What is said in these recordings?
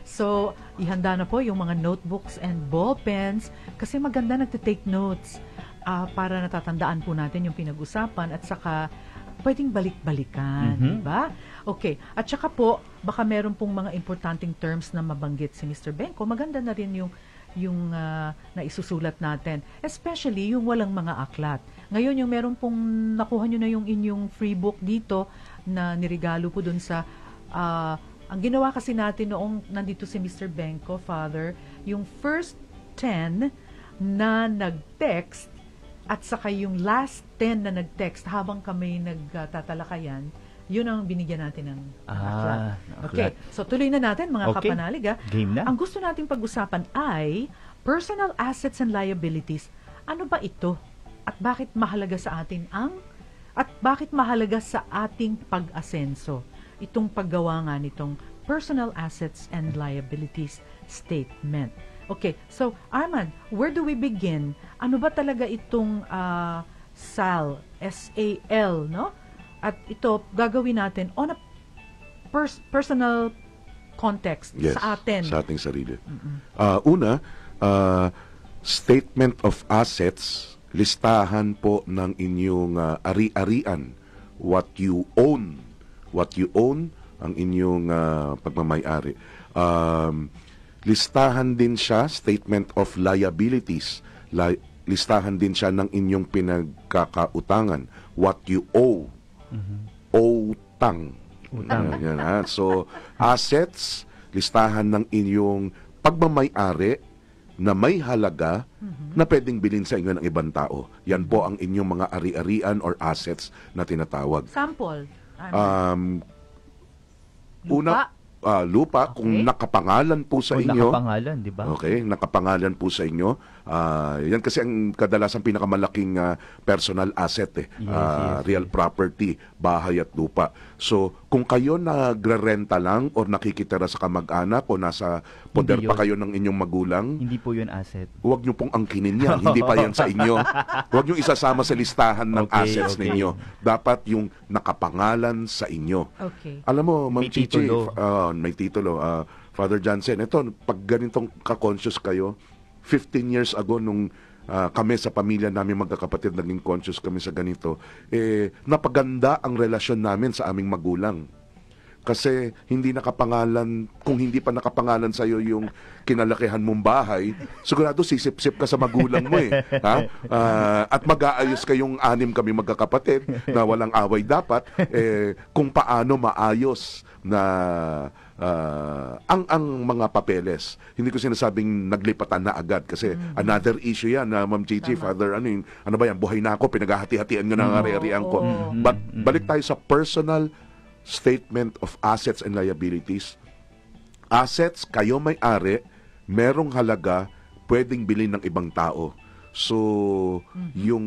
So, ihanda na po yung mga notebooks and ball pens kasi maganda nagte-take notes para natatandaan po natin yung pinag-usapan at saka pwedeng balik-balikan, di ba? Okay. At saka po, baka meron pong mga importanteng terms na mabanggit si Mr. Benko. Maganda na rin yung naisusulat natin. Especially yung walang mga aklat. Ngayon, yung meron pong nakuha nyo na yung inyong free book dito na nirigalo po dun sa ang ginawa kasi natin noong nandito si Mr. Benko, Father, yung first 10 na nag-text at saka yung last 10 na nag-text habang kami nagtatalakayan, yun ang binigyan natin ng aklat. Okay, so tuloy na natin mga kapanalig. Game na. Ang gusto nating pag-usapan ay personal assets and liabilities. Ano ba ito? At bakit mahalaga sa atin bakit mahalaga sa ating pag-asenso? Itong paggawa nga nitong personal assets and liabilities statement. Okay, so Arman, where do we begin? Ano ba talaga itong SAL, S-A-L, no? At ito, gagawin natin on a personal context sa atin. Sa ating sarili. Una, statement of assets, listahan po ng inyong ari-arian, what you own, ang inyong pagmamay-ari. Listahan din siya, statement of liabilities. Listahan din siya ng inyong pinagkakautangan. What you owe. Utang. Yan, so, assets, listahan ng inyong pagmamay-ari na may halaga na pwedeng bilhin sa inyo ng ibang tao. Yan po ang inyong mga ari-arian or assets na tinatawag. Sample. Lupa, kung nakapangalan po sa inyo. Nakapangalan, di ba? Okay, nakapangalan po sa inyo. Yan kasi ang kadalasan pinakamalaking personal asset real property, bahay at lupa. So, kung kayo nagre-renta lang or nakikitira sa kamag-anak o nasa poder pa kayo ng inyong magulang, hindi po yun asset. Huwag nyo pong angkinin yan. Hindi pa yan sa inyo. Huwag nyo isasama sa listahan ng assets ninyo. Dapat yung nakapangalan sa inyo. Okay. Alam mo, Ma'am Chichi, may titulo. Father Johnson, ito, pag ganitong ka-conscious kayo, 15 years ago nung kami sa pamilya namin magkakapatid naging conscious kami sa ganito, napaganda ang relasyon namin sa aming magulang. Kasi hindi nakapangalan, kung hindi pa nakapangalan sa'yo yung kinalakihan mong bahay, sigurado sisip-sip ka sa magulang mo at mag-aayos kayong 6 kami magkakapatid na walang away dapat, kung paano maayos na ang mga papeles. Hindi ko sinasabing naglipatan na agad kasi another issue yan na Ma'am Chichi, Father, ano ba yan, buhay na ako, pinaghahati-hatian ko ng ari-arian ko. But balik tayo sa personal statement of assets and liabilities. Assets, kayo may-ari, merong halaga, pwedeng bilhin ng ibang tao. So, yung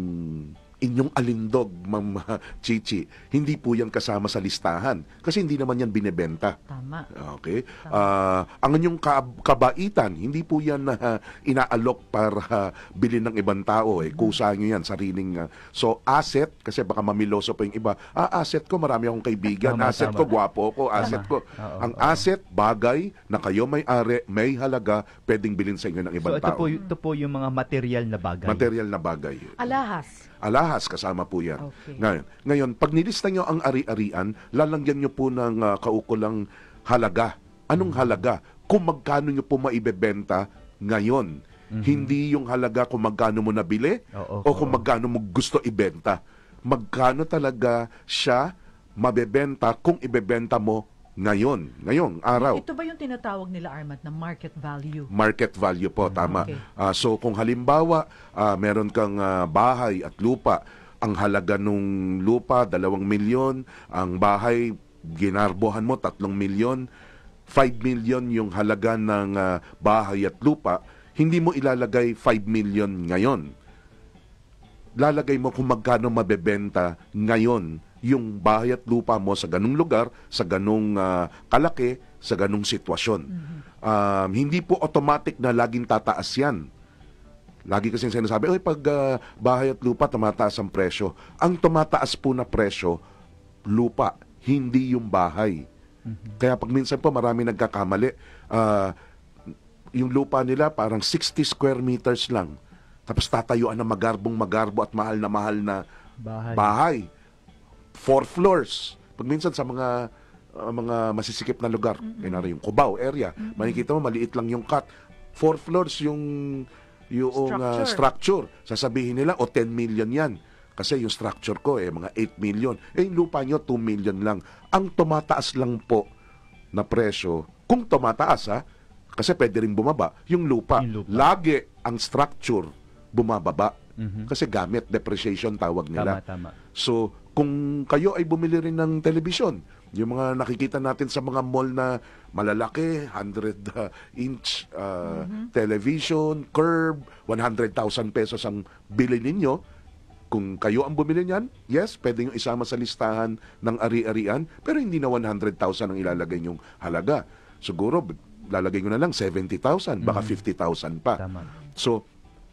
inyong alindog, Ma'am Chichi, hindi po yan kasama sa listahan. Kasi hindi naman yan binebenta. Tama. Okay? Ang inyong kabaitan, hindi po yan inaalok para bilhin ng ibang tao. Kusa nyo yan, sariling. So, asset, kasi baka mamiloso pa yung iba. Asset ko, marami akong kaibigan. Asset ko, gwapo ko. Asset ko. Ang asset, bagay na kayo may-ari, may halaga, pwedeng bilhin sa inyo ng ibang tao. So, ito po yung mga material na bagay. Material na bagay. Alahas, kasama po yan. Okay. Ngayon, pag nilista nyo ang ari-arian, lalagyan nyo po ng kaukulang halaga. Anong halaga? Kung magkano nyo po maibebenta ngayon. Hindi yung halaga kung magkano mo nabili o kung magkano mo gusto ibenta. Magkano talaga siya mabebenta kung ibebenta mo ngayong araw. Ito ba yung tinatawag nila, Armat, na market value? Market value po, tama. Okay. So kung halimbawa, meron kang bahay at lupa, ang halaga nung lupa, 2 milyon, ang bahay, ginarbohan mo, 3 milyon, 5 million yung halaga ng bahay at lupa, hindi mo ilalagay 5 million ngayon. Lalagay mo kung magkano mabebenta ngayon yung bahay at lupa mo sa ganung lugar, sa ganung kalaki, sa ganung sitwasyon. Hindi po automatic na laging tataas yan. Lagi kasi sinasabi, pag bahay at lupa, tumataas ang presyo. Ang tumataas po na presyo, lupa, hindi yung bahay. Kaya pag minsan po marami nagkakamali, yung lupa nila parang 60 square meters lang. Tapos tatayuan ng magarbo at mahal na bahay. 4 floors. Pag minsan sa mga masisikip na lugar, yung Cubao area, makikita mo maliit lang yung cut. 4 floors yung structure. Sasabihin nila, 10 million yan. Kasi yung structure ko, mga 8 million. Yung lupa nyo, 2 million lang. Ang tumataas lang po na presyo, kung tumataas kasi pwede rin bumaba, yung lupa. Lagi ang structure bumababa. Kasi gamit, depreciation tawag nila. Tama. So, kung kayo ay bumili rin ng television, yung mga nakikita natin sa mga mall na malalaki, 100-inch television, curve, 100,000 pesos ang bili ninyo. Kung kayo ang bumili niyan, yes, pwede nyo isama sa listahan ng ari-arian, pero hindi na 100,000 ang ilalagay nyong halaga. Siguro, lalagay nyo na lang 70,000, baka 50,000 pa. Tama. So,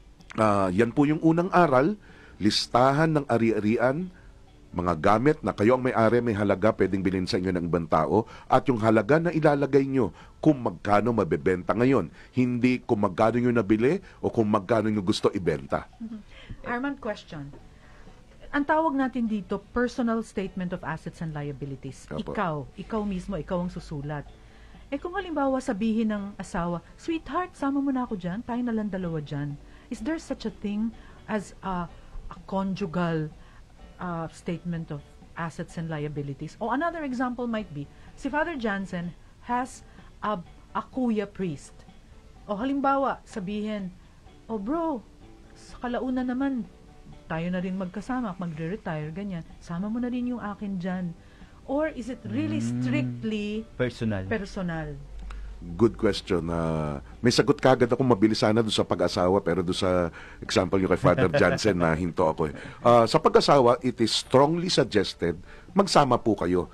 yan po yung unang aral, listahan ng ari-arian, mga gamit na kayo ang may-ari, may halaga, pwedeng bilhin sa inyo ng ibang tao, at yung halaga na ilalagay nyo kung magkano mabebenta ngayon. Hindi kung magkano nyo nabili o kung magkano nyo gusto ibenta. Arman, question. Ang tawag natin dito, personal statement of assets and liabilities. Apo. Ikaw mismo, ikaw ang susulat. Kung halimbawa sabihin ng asawa, sweetheart, sama mo na ako dyan, tayo na lang dalawa dyan. Is there such a thing as a conjugal statement of assets and liabilities? O another example might be, si Father Jansen has a kuya priest. O halimbawa, sabihin, bro, sa kalaunan naman, tayo na rin magkasama, magre-retire, ganyan. Sama mo na rin yung akin dyan. Or is it really strictly personal? Good question. May sagot kagad ako mabilis sana doon sa pag-asawa, pero doon sa example nyo kay Father Jansen na hinto ako. Sa pag-asawa, it is strongly suggested, magsama po kayo.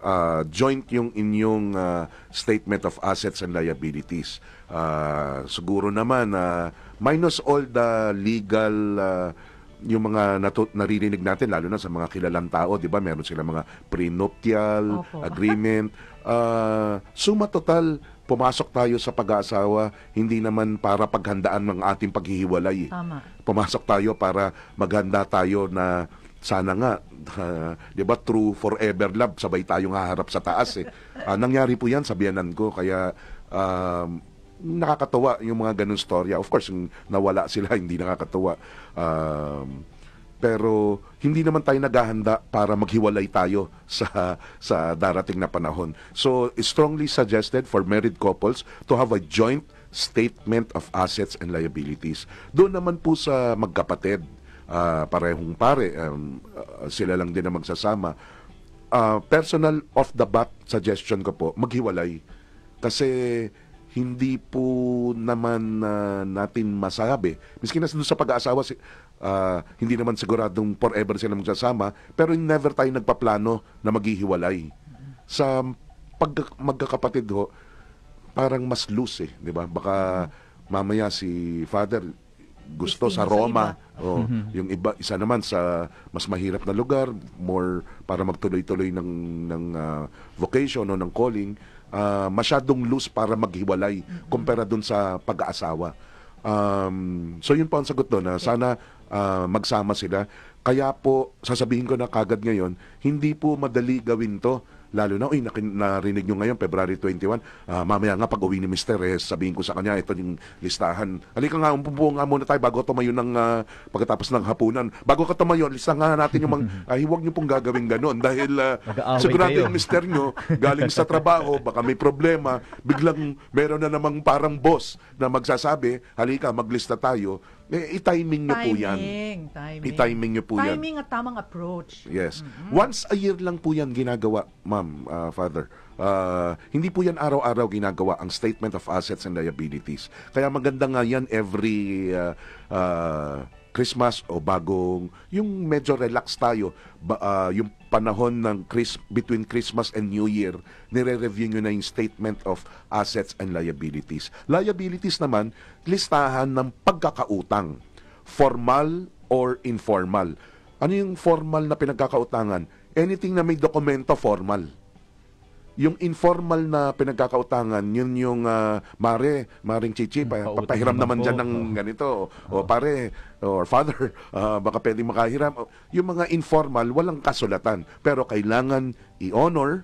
Joint yung inyong statement of assets and liabilities. Siguro naman, minus all the legal yung mga naririnig natin, lalo na sa mga kilalang tao, di ba? Meron sila mga prenuptial agreement. Suma total, pumasok tayo sa pag-aasawa, hindi naman para paghandaan ng ating paghihiwalay. Tama. Pumasok tayo para maghanda tayo na sana nga, di ba, true forever love, sabay tayong haharap sa taas. Nangyari po yan sa biyanan ko, kaya nakakatawa yung mga ganun storya. Of course, yung nawala sila, hindi nakakatawa. Pero hindi naman tayo naghahanda para maghiwalay tayo sa darating na panahon. So, it's strongly suggested for married couples to have a joint statement of assets and liabilities. Doon naman po sa magkapatid, parehong pare, sila lang din na magsasama. Personal off the bat suggestion ko po, maghiwalay. Kasi hindi po naman natin masabi. Miski na doon sa pag-aasawa, hindi naman siguradong forever sila magsasama, pero never tayo nagpaplano na maghihiwalay. Sa magkakapatid ho, parang mas loose di ba? Baka mamaya si Father gusto sa Roma, yung iba, isa naman sa mas mahirap na lugar, more para magtuloy-tuloy ng vocation o ng calling. Masyadong loose para maghiwalay kumpara dun sa pag-aasawa. So yun po ang sagot doon. Sana magsama sila. Kaya po, sasabihin ko na kagad ngayon, hindi po madali gawin to. Lalo na, narinig nyo ngayon, February 21, mamaya nga pag uwi ni Mr. sabihin ko sa kanya, ito yung listahan. Halika nga, umpupo nga muna tayo bago tumayo ng pagkatapos ng hapunan. Bago ka tumayo, listahan nga natin yung huwag nyo pong gagawin ganon. Dahil sigurado yung Mr. nyo, galing sa trabaho, baka may problema, biglang meron na namang parang boss na magsasabi, halika, maglista tayo. I-timing nyo po yan. I-timing nyo po yan. Timing at tamang approach. Yes. Once a year lang po yan ginagawa, Ma'am, Father. Hindi po yan araw-araw ginagawa ang statement of assets and liabilities. Kaya maganda nga yan every Christmas o bagong, yung medyo relax tayo, yung panahon ng between Christmas and New Year, nire-review nyo na yung statement of assets and liabilities. Liabilities naman, listahan ng pagkakautang, formal or informal. Ano yung formal na pinagkakautangan? Anything na may dokumento, formal. Yung informal na pinagkakautangan, yun yung maring chichi, papahiram naman dyan ng ganito. O pare, or father, baka pwedeng makahiram. Yung mga informal, walang kasulatan. Pero kailangan i-honor,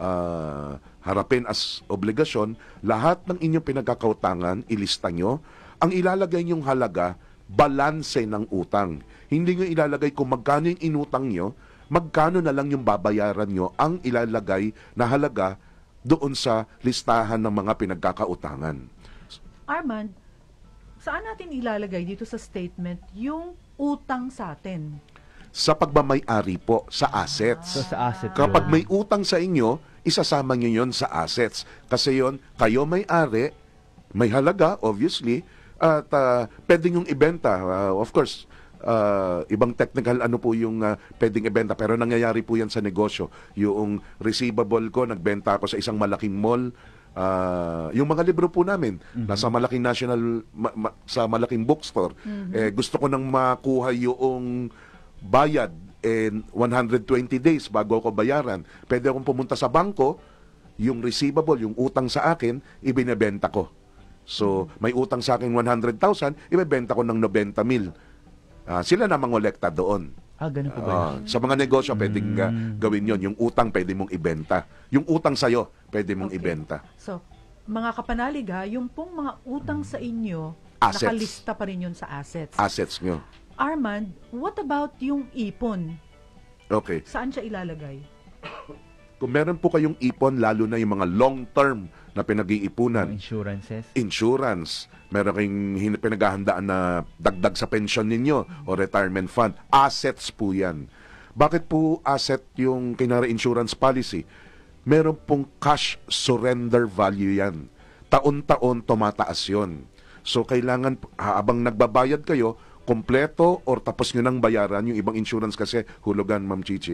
harapin as obligasyon, lahat ng inyong pinagkakautangan, ilista nyo. Ang ilalagay nyong halaga, balanse ng utang. Hindi nyo ilalagay kung magkano yung inutang nyo, magkano na lang yung babayaran nyo ang ilalagay na halaga doon sa listahan ng mga pinagkakautangan. Armand, saan natin ilalagay dito sa statement yung utang sa atin? Sa pagmamay-ari po, sa assets. So, sa asset Kapag yun. may utang sa inyo, isasama nyo yun sa assets. Kasi yun, kayo may-ari, may halaga, obviously, at pwede nyong ibenta. Of course, ibang technical ano po yung pwedeng ibenta, pero nangyayari po yan sa negosyo. Yung receivable ko, nagbenta ako sa isang malaking mall, yung mga libro po namin nasa malaking national sa malaking bookstore, gusto ko nang makuha yung bayad in 120 days bago ako bayaran. Pwede akong pumunta sa bangko, yung receivable, yung utang sa akin, ibinebenta ko. So, may utang sa akin 100,000, ibebenta ko ng 90,000. Sila na mangolekta doon. Ganun po ba yun? Sa mga negosyo, pwedeng gawin yon. Yung utang, pwede mong ibenta. Yung utang sa'yo, pwede mong ibenta. So, mga kapanalig yung pong mga utang sa inyo, Assets. nakalista pa rin yun sa assets. Assets nyo. Armand, what about yung ipon? Okay. Saan siya ilalagay? Kung meron po kayong ipon, lalo na yung mga long-term na pinag-iipunan, Insurances. insurance, meron kayong pinaghahandaan na dagdag sa pension ninyo o retirement fund, assets po yan. Bakit po asset yung kinara insurance policy? Meron pong cash surrender value yan. Taon-taon tumataas yun. So kailangan, habang nagbabayad kayo, kompleto or tapos nyo nang bayaran, yung ibang insurance kasi hulugan, Ma'am Chichi,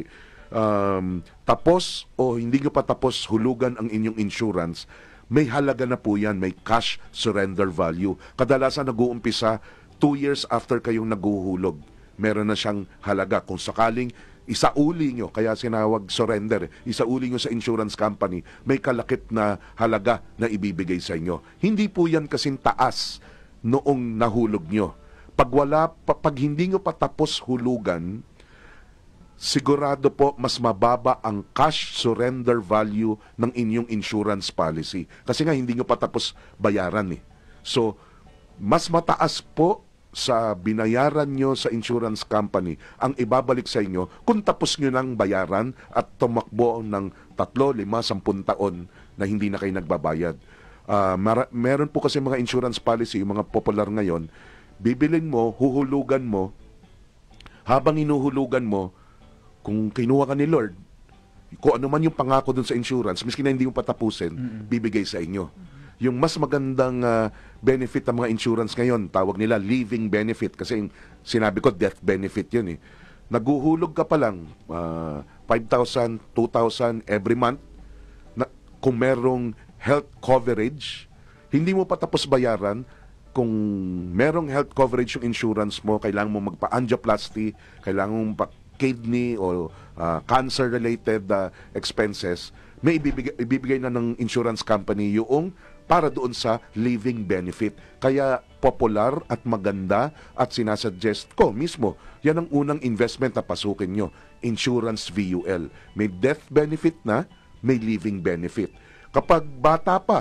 tapos o hindi nyo pa tapos hulugan ang inyong insurance, may halaga na po yan, may cash surrender value. Kadalasan nag-uumpisa 2 years after kayong naguhulog. Meron na siyang halaga. Kung sakaling isauli nyo, kaya sinawag surrender, isauli nyo sa insurance company, may kalakip na halaga na ibibigay sa inyo. Hindi po yan kasing taas noong nahulog nyo. Pag hindi nyo pa tapos hulugan, sigurado po mas mababa ang cash surrender value ng inyong insurance policy. Kasi nga hindi nyo pa tapos bayaran . So, mas mataas po sa binayaran nyo sa insurance company ang ibabalik sa inyo kung tapos nyo nang bayaran at tumakbo ng 3, 5, 10 taon na hindi na kayo nagbabayad. Meron po kasi mga insurance policy, yung mga popular ngayon, bibilin mo, huhulugan mo, habang inuhulugan mo, kung kinuha ka ni Lord, kung ano man yung pangako dun sa insurance, miski na hindi mo patapusin, bibigay sa inyo. Yung mas magandang benefit ng mga insurance ngayon, tawag nila living benefit, kasi yung sinabi ko, death benefit yun . Naguhulog ka pa lang, 5,000, 2,000 every month, kung merong health coverage, hindi mo pa tapos bayaran. Kung merong health coverage yung insurance mo, kailangan mo magpa-angioplasty, kailangan mo kidney o cancer-related expenses, may ibibigay na ng insurance company yung para doon sa living benefit. Kaya popular at maganda at sinasuggest ko mismo, yan ang unang investment na pasukin nyo, insurance VUL. May death benefit na, may living benefit. Kapag bata pa,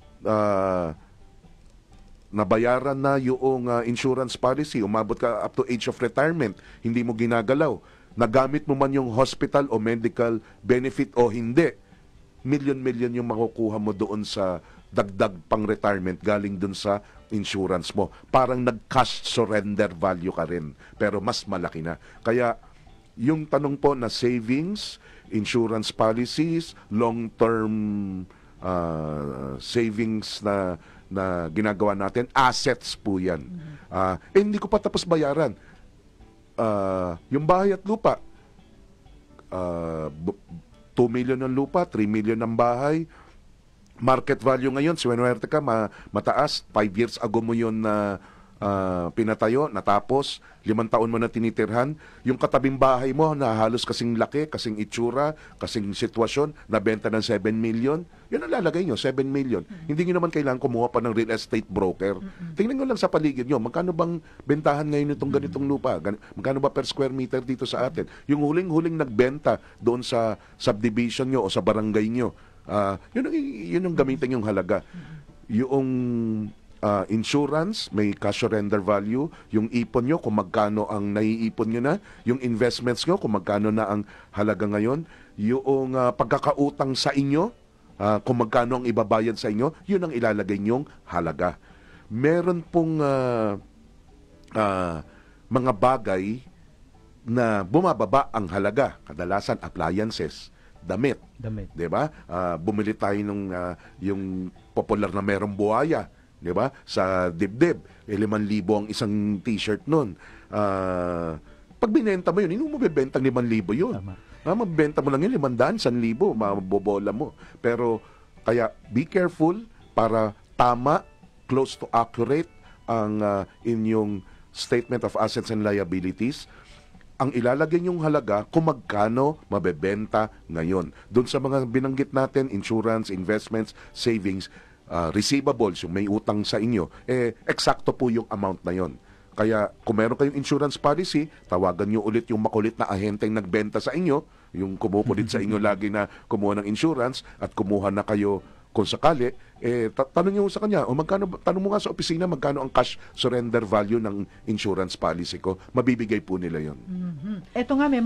nabayaran na yung insurance policy, umabot ka up to age of retirement, hindi mo ginagalaw, nagamit mo man yung hospital o medical benefit o hindi, milyon-milyon yung makukuha mo doon sa dagdag pang retirement galing doon sa insurance mo. Parang nag-cash surrender value ka rin, pero mas malaki na. Kaya yung tanong po na savings, insurance policies, long-term savings na ginagawa natin, assets po yan. Hindi ko pa tapos bayaran. Yung bahay at lupa, 2 million ng lupa, 3 million ng bahay, market value ngayon, siwenwerte ka, mataas, 5 years ago mo yun na pinatayo, natapos, 5 taon mo na tinitirhan, yung katabing bahay mo na halos kasing laki, kasing itsura, kasing sitwasyon, nabenta ng 7 million, yun ang lalagay nyo, 7 million. Hindi nyo naman kailangan kumuha pa ng real estate broker. Tingnan nyo lang sa paligid nyo, magkano bang bentahan ngayon itong ganitong lupa? Magkano ba per square meter dito sa atin? Yung huling-huling nagbenta doon sa subdivision nyo o sa barangay nyo, yun ang gamitin yung halaga. Yung insurance, may cash surrender value, yung ipon nyo, kung magkano ang naiipon nyo na, yung investments nyo, kung magkano na ang halaga ngayon, yung pagkakautang sa inyo, kung magkano ang ibabayad sa inyo, yun ang ilalagay nyong halaga. Meron pong mga bagay na bumababa ang halaga, kadalasan appliances, damit. 'Di ba? Bumili tayo nung yung popular na merong buhaya, 'di ba? Sa dibdib, 5,000 ang isang t-shirt noon. Pag binenta mo yun, hindi mo mabebenta ng 5,000 yun. Mabebenta mo lang yun 500, 1,000, mabobola mo. Pero kaya be careful para tama, close to accurate ang inyong statement of assets and liabilities. Ang ilalagay niyong halaga kung magkano mabebenta ngayon. Doon sa mga binanggit natin, insurance, investments, savings, receivables, yung may utang sa inyo, eksakto po yung amount na yon. Kaya kung meron kayong insurance policy, tawagan nyo ulit yung makulit na ahenteng nagbenta sa inyo, yung kumukulit sa inyo lagi na kumuha ng insurance at kumuha na kayo kung sakali, tanong nyo sa kanya, tanong mo nga sa opisina magkano ang cash surrender value ng insurance policy ko. Mabibigay po nila yon. Ito nga, may